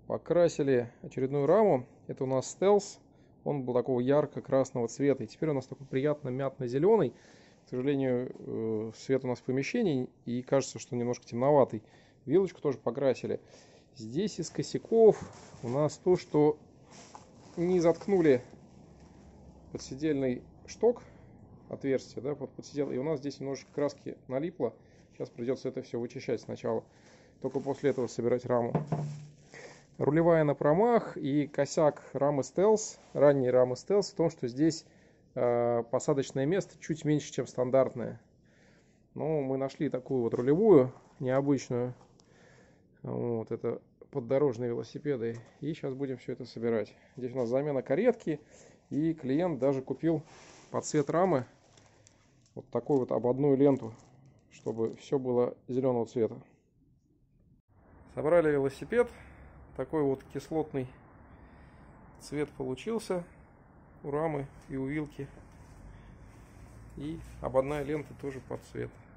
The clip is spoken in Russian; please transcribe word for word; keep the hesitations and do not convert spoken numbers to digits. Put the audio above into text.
Покрасили очередную раму. Это у нас стелс. Он был такого ярко-красного цвета. И теперь у нас такой приятно мятно-зеленый. К сожалению, свет у нас в помещении. И кажется, что немножко темноватый. Вилочку тоже покрасили. Здесь из косяков у нас то, что не заткнули подседельный шток, отверстие, да, под подседел. И у нас здесь немножечко краски налипло. Сейчас придется это все вычищать сначала. Только после этого собирать раму. Рулевая на промах, и косяк рамы стелс, ранней рамы стелс в том, что здесь э, посадочное место чуть меньше, чем стандартное. Но мы нашли такую вот рулевую, необычную. Вот, это поддорожные велосипеды. И сейчас будем все это собирать. Здесь у нас замена каретки, и клиент даже купил под цвет рамы вот такую вот ободную ленту, чтобы все было зеленого цвета. Собрали велосипед. Такой вот кислотный цвет получился у рамы и у вилки. И ободная лента тоже под цвет.